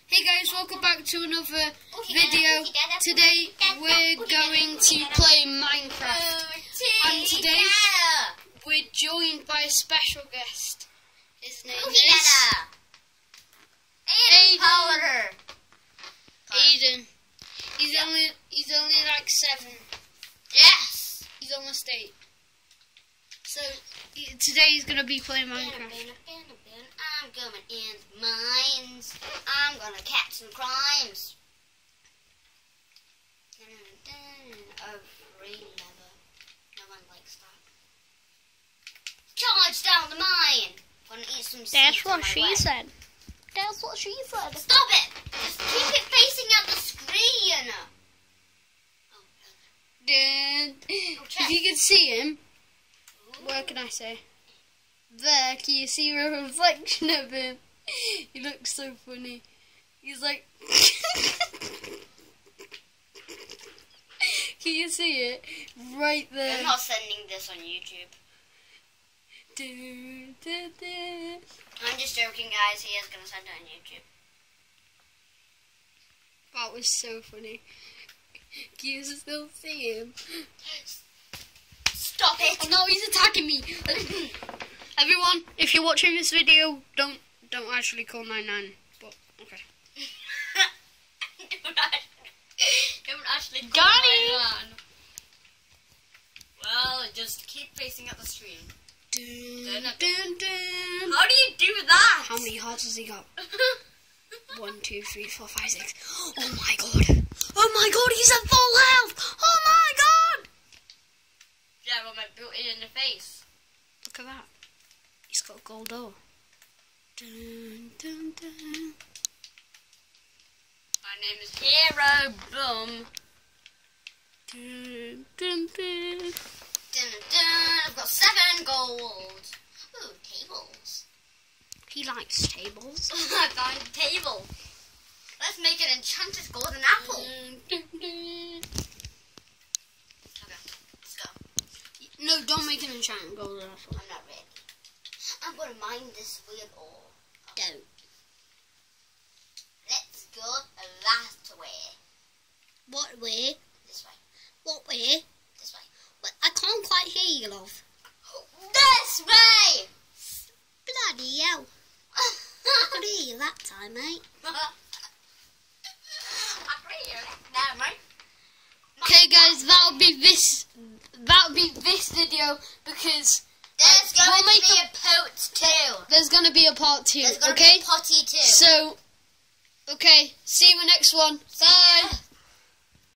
Hey guys, welcome back to another video. Today we're going to play Minecraft. And today we're joined by a special guest. His name is Aiden. He's only like 7. Yes! He's almost 8. So today he's gonna be playing Minecraft. I'm going in mines. I'm gonna catch some crimes. Oh, green leather. No one likes that. Charge down the mine. Gonna eat some seeds. That's what she way. said. That's what she said. Stop it! Just keep it facing at the screen. If you can see him, what can I say? There, can you see a reflection of him? He looks so funny. He's like... Can you see it? Right there. I'm not sending this on YouTube. I'm just joking, guys. He is going to send it on YouTube. That was so funny. Can you still see him? Stop it! Oh no, he's attacking me! Everyone, if you're watching this video, don't actually call 99. But okay. don't actually call 99. Well, just keep facing at the screen. Dun, dun, dun. How do you do that? How many hearts has he got? 1, 2, 3, 4, 5, 6. Oh my god! Oh my god! He's at full health! Oh my god! Yeah, well, my built it in the face. Look at that. He's got a gold door. Dun, dun, dun. My name is Hero Boom. Dun, dun, dun. Dun, dun. I've got 7 gold. Ooh, tables. He likes tables. I found a table. Let's make an enchanted golden apple. Dun, dun, dun. Okay, let's go. No, don't make an enchanted golden apple. I'm not ready. I'm going to mine this weird ore. Don't. Let's go that way. What way? This way. What way? This way. But I can't quite hear you, love. This way! Bloody hell. I could hear you that time, mate. Okay, guys, that'll be this video because there's going to be a part 2. There's going to be a part 2. There's going to okay? be a potty 2. So, okay, see you in the next one. Bye.